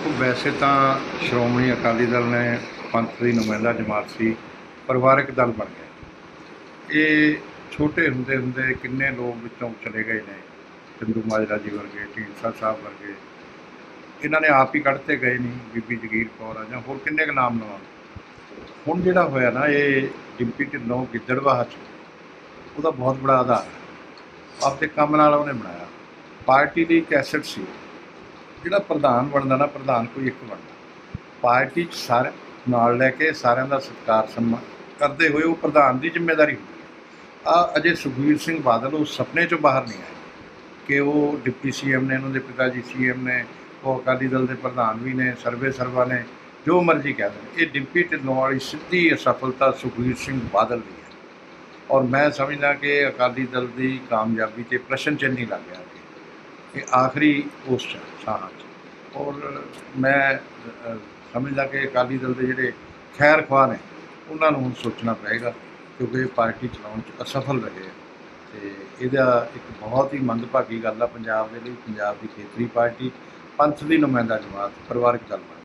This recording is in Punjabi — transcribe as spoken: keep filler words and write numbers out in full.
ਵੈਸੇ ਤਾਂ ਸ਼੍ਰੋਮਣੀ ਅਕਾਲੀ ਦਲ ਨੇ ਪੰਥ ਦੀ ਨੁਮਾਇੰਦਾ ਜਮਾਤ ਸੀ, ਪਰਿਵਾਰਕ ਦਲ ਬਣ ਗਿਆ। ਇਹ ਛੋਟੇ ਹੁੰਦੇ ਹੁੰਦੇ ਕਿੰਨੇ ਲੋਕ ਵਿੱਚੋਂ ਚਲੇ ਗਏ ਨੇ, ਚੰਦੂ ਮਾਜਰਾ ਜੀ ਵਰਗੇ, ਢੀਂਡਸਾ ਸਾਹਿਬ ਵਰਗੇ, ਇਹਨਾਂ ਨੇ ਆਪ ਹੀ ਕੱਢਤੇ ਗਏ ਨਹੀਂ। ਬੀਬੀ ਜਗੀਰ ਕੌਰ ਆ ਜਾਂ ਹੋਰ ਕਿੰਨੇ ਕੁ ਨਾਮ ਲਵਾਂ। ਹੁਣ ਜਿਹੜਾ ਹੋਇਆ ਨਾ, ਇਹ ਡਿੰਪੀ ਢਿੱਲੋਂ ਗਿੱਦੜਬਾਹਾ 'ਚ ਉਹਦਾ ਬਹੁਤ ਬੜਾ ਆਧਾਰ ਹੈ। ਆਪਦੇ ਕੰਮ ਨਾਲ ਉਹਨੇ ਬਣਾਇਆ। ਪਾਰਟੀ ਦੀ ਇੱਕ ਐਸਟ ਸੀ। ਜਿਹੜਾ ਪ੍ਰਧਾਨ ਬਣਦਾ ਨਾ, ਪ੍ਰਧਾਨ ਕੋਈ ਇੱਕ ਬਣਦਾ, ਪਾਰਟੀ 'ਚ ਸਾਰੇ ਨਾਲ ਲੈ ਕੇ ਸਾਰਿਆਂ ਦਾ ਸਤਿਕਾਰ ਸਨਮਾਨ ਕਰਦੇ ਹੋਏ ਉਹ ਪ੍ਰਧਾਨ ਦੀ ਜ਼ਿੰਮੇਵਾਰੀ ਹੁੰਦੀ ਹੈ। ਆ ਅਜੇ ਸੁਖਬੀਰ ਸਿੰਘ ਬਾਦਲ ਉਸ ਸੁਪਨੇ 'ਚੋਂ ਬਾਹਰ ਨਹੀਂ ਆਏ ਕਿ ਉਹ ਡਿਪਟੀ ਸੀ ਐਮ ਨੇ, ਉਹਨਾਂ ਦੇ ਪਿਤਾ ਜੀ ਸੀ ਐਮ ਨੇ, ਉਹ ਅਕਾਲੀ ਦਲ ਦੇ ਪ੍ਰਧਾਨ ਵੀ ਨੇ, ਸਰਵੇ ਸਰਵਾ ਨੇ, ਜੋ ਮਰਜ਼ੀ ਕਹਿ ਦੇਣ। ਇਹ ਡਿੰਪੀ ਢਿੱਲੋਂ ਵਾਲੀ ਸਿੱਧੀ ਅਸਫਲਤਾ ਸੁਖਬੀਰ ਸਿੰਘ ਬਾਦਲ ਦੀ ਹੈ। ਔਰ ਮੈਂ ਸਮਝਦਾ ਕਿ ਅਕਾਲੀ ਦਲ ਦੀ ਕਾਮਯਾਬੀ 'ਤੇ ਪ੍ਰਸ਼ਨ ਚਿੰਨ੍ਹ ਹੀ ਲੱਗ ਗਿਆ ਕਿ ਆਖਰੀ ਉਸ ਸਾਹਾਂ 'ਚ। ਔਰ ਮੈਂ ਸਮਝਦਾ ਕਿ ਅਕਾਲੀ ਦਲ ਦੇ ਜਿਹੜੇ ਖੈਰ ਖਵਾਹ ਨੇ ਉਹਨਾਂ ਨੂੰ ਹੁਣ ਸੋਚਣਾ ਪਏਗਾ, ਕਿਉਂਕਿ ਇਹ ਪਾਰਟੀ ਚਲਾਉਣ 'ਚ ਅਸਫਲ ਰਹੇ ਆ। ਅਤੇ ਇਹਦਾ ਇੱਕ ਬਹੁਤ ਹੀ ਮੰਦਭਾਗੀ ਗੱਲ ਆ ਪੰਜਾਬ ਦੇ ਲਈ। ਪੰਜਾਬ ਦੀ ਖੇਤਰੀ ਪਾਰਟੀ, ਪੰਥ ਦੀ ਨੁਮਾਇੰਦਾ ਜਮਾਤ, ਪਰਿਵਾਰਕ ਦਲ ਬਣ